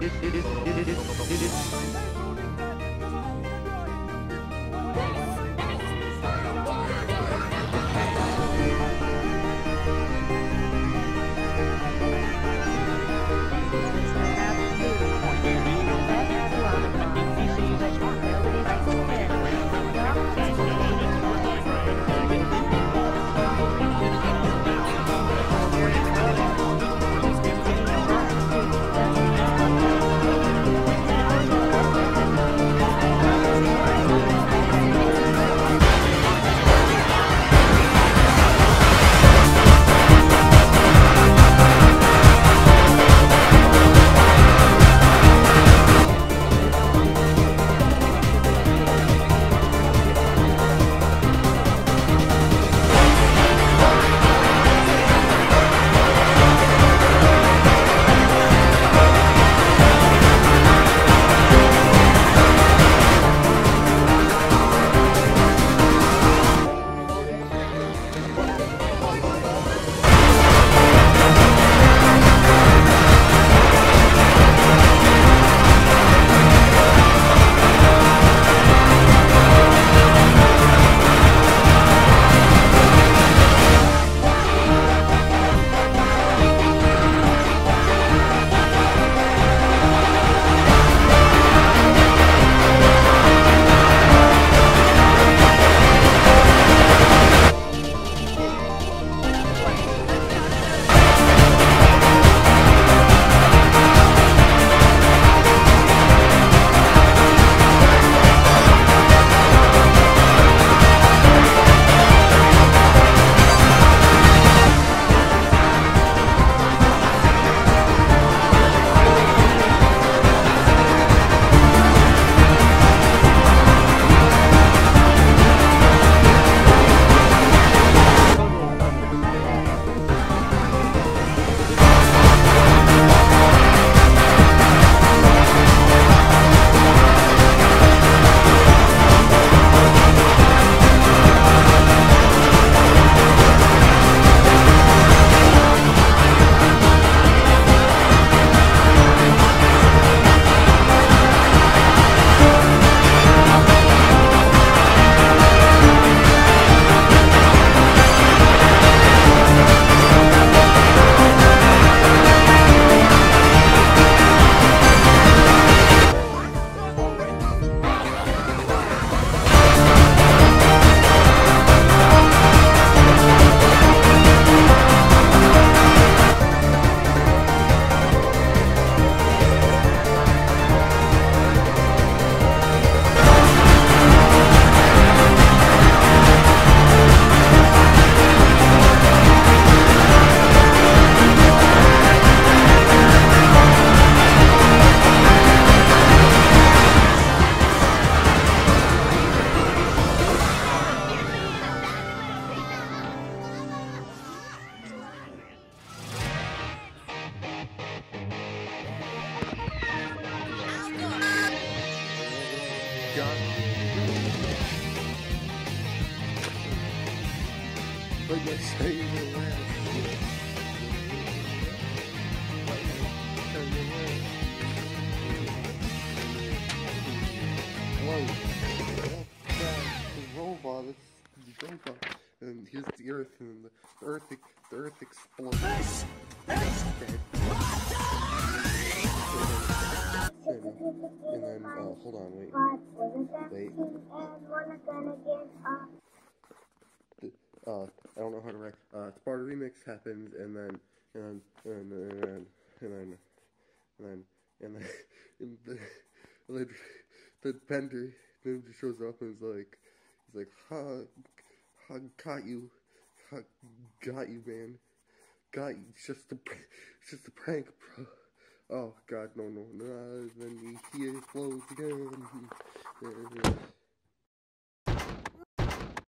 But you're saying it well. Hello. The robot. It's the robot. And here's the Earth, and the Earth explodes. And then, hold on, wait. I don't know how to write. Sparta Remix happens, and then the Bender ninja shows up and he's like, ha, got you, man, got you. It's just a prank, bro. Oh God, no. Then he explodes again.